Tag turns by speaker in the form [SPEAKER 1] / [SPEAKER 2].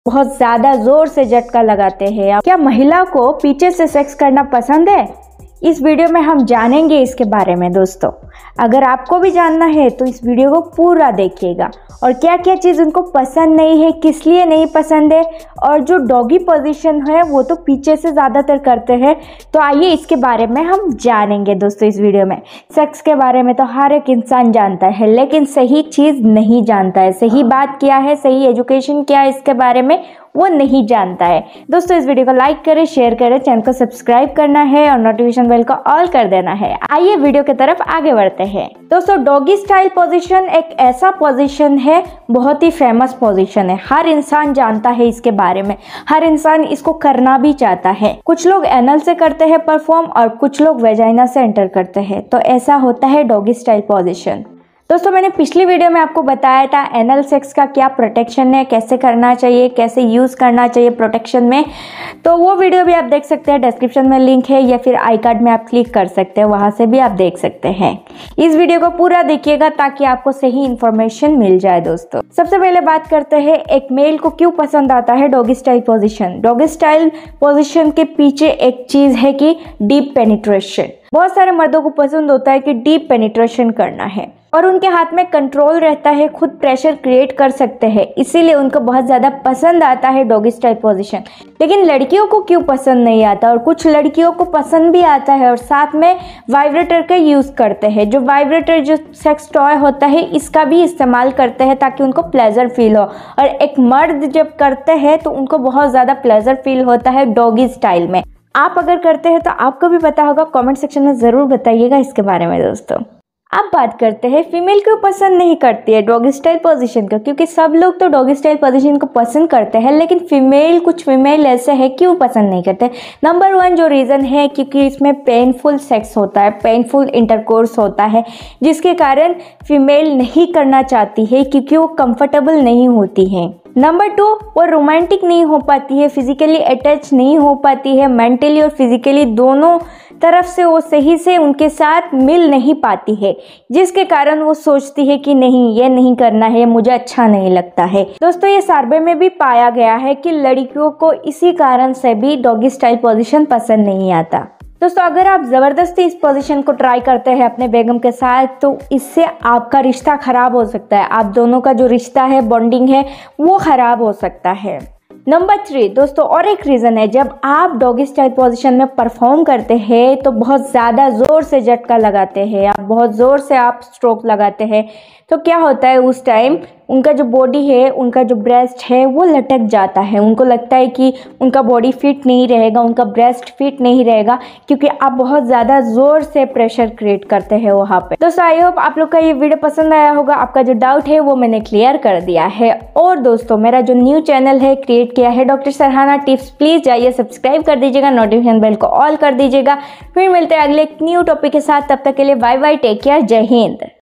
[SPEAKER 1] बहुत ज्यादा जोर से झटका लगाते हैं। क्या महिला को पीछे से सेक्स करना पसंद है? इस वीडियो में हम जानेंगे इसके बारे में दोस्तों। अगर आपको भी जानना है तो इस वीडियो को पूरा देखिएगा और क्या क्या चीज़ उनको पसंद नहीं है, किस लिए नहीं पसंद है, और जो डॉगी पोजीशन है वो तो पीछे से ज़्यादातर करते हैं। तो आइए इसके बारे में हम जानेंगे दोस्तों इस वीडियो में। सेक्स के बारे में तो हर एक इंसान जानता है, लेकिन सही चीज़ नहीं जानता है। सही बात क्या है, सही एजुकेशन क्या है, इसके बारे में वो नहीं जानता है। दोस्तों इस वीडियो को लाइक करें, शेयर करें, चैनल को सब्सक्राइब करना है और नोटिफिकेशन बेल को ऑल कर देना है। आइए वीडियो की तरफ आगे बढ़ते हैं। दोस्तों डॉगी स्टाइल पोजीशन एक ऐसा पोजीशन है, बहुत ही फेमस पोजीशन है। हर इंसान जानता है इसके बारे में, हर इंसान इसको करना भी चाहता है। कुछ लोग एनल से करते हैं परफॉर्म और कुछ लोग वेजाइना से एंटर करते हैं। तो ऐसा होता है डॉगी स्टाइल पोजीशन। दोस्तों मैंने पिछली वीडियो में आपको बताया था एनल सेक्स का क्या प्रोटेक्शन है, कैसे करना चाहिए, कैसे यूज़ करना चाहिए प्रोटेक्शन में। तो वो वीडियो भी आप देख सकते हैं, डिस्क्रिप्शन में लिंक है या फिर आई कार्ड में आप क्लिक कर सकते हैं, वहाँ से भी आप देख सकते हैं। इस वीडियो को पूरा देखिएगा ताकि आपको सही इन्फॉर्मेशन मिल जाए। दोस्तों सबसे पहले बात करते हैं एक मेल को क्यों पसंद आता है doggy style position. Doggy style position के पीछे एक चीज़ है कि डीप पेनिट्रेशन। बहुत सारे मर्दों को पसंद होता है कि डीप पेनिट्रेशन करना है और उनके हाथ में कंट्रोल रहता है, खुद प्रेशर क्रिएट कर सकते हैं, इसीलिए उनको बहुत ज़्यादा पसंद आता है डॉगी स्टाइल पोजीशन। लेकिन लड़कियों को क्यों पसंद नहीं आता, और कुछ लड़कियों को पसंद भी आता है और साथ में वाइब्रेटर का यूज़ करते हैं। जो वाइब्रेटर जो सेक्स टॉय होता है इसका भी इस्तेमाल करते हैं ताकि उनको प्लेजर फील हो। और एक मर्द जब करते हैं तो उनको बहुत ज़्यादा प्लेजर फील होता है डॉगी स्टाइल में। आप अगर करते हैं तो आपको भी पता होगा, कमेंट सेक्शन में ज़रूर बताइएगा इसके बारे में। दोस्तों अब बात करते हैं फीमेल क्यों पसंद नहीं करती है डॉगी स्टाइल पोजीशन का, क्योंकि सब लोग तो डॉगी स्टाइल पोजीशन को पसंद करते हैं, लेकिन कुछ फीमेल ऐसे है क्यों पसंद नहीं करते। नंबर 1 जो रीज़न है क्योंकि इसमें पेनफुल सेक्स होता है, पेनफुल इंटरकोर्स होता है, जिसके कारण फीमेल नहीं करना चाहती है क्योंकि वो कंफर्टेबल नहीं होती है। नंबर 2 वो रोमांटिक नहीं हो पाती है, फिजिकली अटैच नहीं हो पाती है, मेंटली और फिजिकली दोनों तरफ से वो सही से उनके साथ मिल नहीं पाती है, जिसके कारण वो सोचती है कि नहीं ये नहीं करना है, मुझे अच्छा नहीं लगता है। दोस्तों ये सर्वे में भी पाया गया है कि लड़कियों को इसी कारण से भी डॉगी स्टाइल पोजीशन पसंद नहीं आता। दोस्तों अगर आप ज़बरदस्ती इस पोजीशन को ट्राई करते हैं अपने बेगम के साथ तो इससे आपका रिश्ता ख़राब हो सकता है, आप दोनों का जो रिश्ता है, बॉन्डिंग है, वो ख़राब हो सकता है। नंबर 3 दोस्तों और एक रीज़न है, जब आप डॉगी स्टाइल पोजीशन में परफॉर्म करते हैं तो बहुत ज़्यादा ज़ोर से झटका लगाते हैं, आप बहुत ज़ोर से आप स्ट्रोक लगाते हैं, तो क्या होता है उस टाइम उनका जो बॉडी है, उनका जो ब्रेस्ट है वो लटक जाता है। उनको लगता है कि उनका बॉडी फिट नहीं रहेगा, उनका ब्रेस्ट फिट नहीं रहेगा, क्योंकि आप बहुत ज़्यादा ज़ोर से प्रेशर क्रिएट करते हैं वहाँ पे। दोस्तों आई होप आप लोग का ये वीडियो पसंद आया होगा, आपका जो डाउट है वो मैंने क्लियर कर दिया है। और दोस्तों मेरा जो न्यू चैनल है क्रिएट किया है डॉक्टर सरहाना टिप्स, प्लीज़ जाइए सब्सक्राइब कर दीजिएगा, नोटिफिकेशन बेल को ऑल कर दीजिएगा। फिर मिलते हैं अगले न्यू टॉपिक के साथ, तब तक के लिए बाय बाय, टेक केयर, जय हिंद।